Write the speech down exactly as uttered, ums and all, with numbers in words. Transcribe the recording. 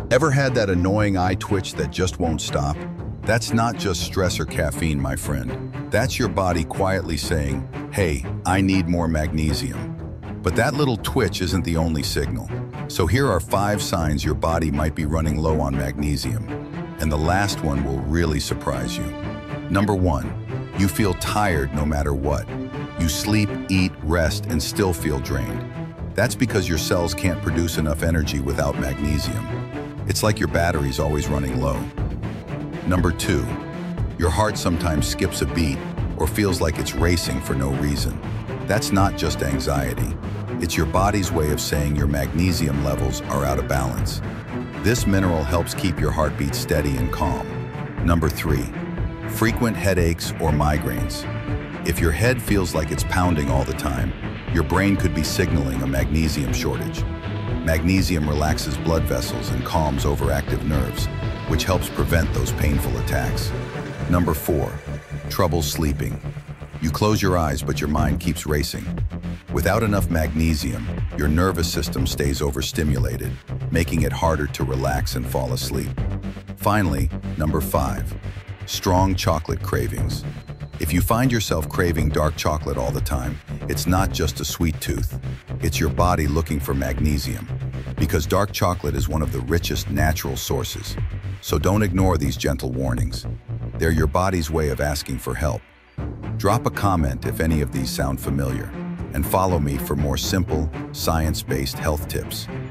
Ever had that annoying eye twitch that just won't stop? That's not just stress or caffeine, my friend. That's your body quietly saying, hey, I need more magnesium. But that little twitch isn't the only signal. So here are five signs your body might be running low on magnesium. And the last one will really surprise you. Number one, you feel tired no matter what. You sleep, eat, rest, and still feel drained. That's because your cells can't produce enough energy without magnesium. It's like your battery's always running low. Number two, your heart sometimes skips a beat or feels like it's racing for no reason. That's not just anxiety. It's your body's way of saying your magnesium levels are out of balance. This mineral helps keep your heartbeat steady and calm. Number three, frequent headaches or migraines. If your head feels like it's pounding all the time, your brain could be signaling a magnesium shortage. Magnesium relaxes blood vessels and calms overactive nerves, which helps prevent those painful attacks. Number four, trouble sleeping. You close your eyes, but your mind keeps racing. Without enough magnesium, your nervous system stays overstimulated, making it harder to relax and fall asleep. Finally, number five, strong chocolate cravings. If you find yourself craving dark chocolate all the time, it's not just a sweet tooth. It's your body looking for magnesium, because dark chocolate is one of the richest natural sources. So don't ignore these gentle warnings. They're your body's way of asking for help. Drop a comment if any of these sound familiar, and follow me for more simple, science-based health tips.